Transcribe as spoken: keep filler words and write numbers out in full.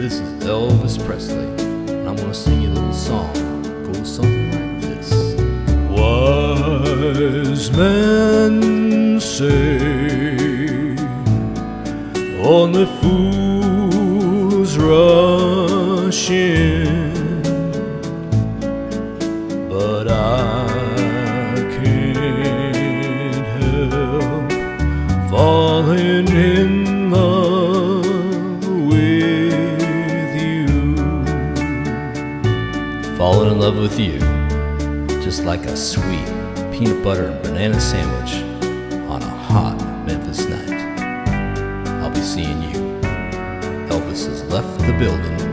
This is Elvis Presley, and I'm gonna sing you a little song. It goes something like this. Wise men say only fools rush in, but I can't help falling in love with you. Falling in love with you, just like a sweet peanut butter and banana sandwich on a hot Memphis night. I'll be seeing you. Elvis has left the building.